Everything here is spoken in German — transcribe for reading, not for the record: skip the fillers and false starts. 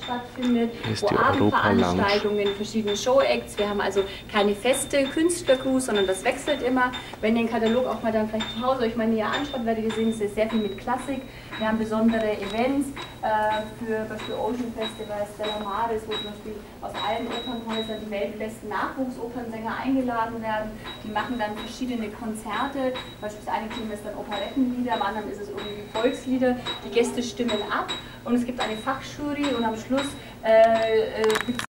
stattfindet, ist wo die Abendveranstaltungen, verschiedene Show-Acts. Wir haben also keine feste Künstlercrew, sondern das wechselt immer. Wenn ihr den Katalog auch mal dann vielleicht zu Hause euch mal näher anschaut, werdet ihr sehen, es ist sehr viel mit Klassik. Wir haben besondere Events für zum Beispiel Ocean Festival, Stella Maris, wo zum Beispiel aus allen Opernhäusern die weltbesten Nachwuchsopernsänger eingeladen werden. Die machen dann verschiedene Konzerte, beispielsweise das eine Team ist dann Operettenlieder, am anderen ist es irgendwie Volkslieder. Die Gäste stimmen ab und es gibt eine Fachjury und am Schluss gibt es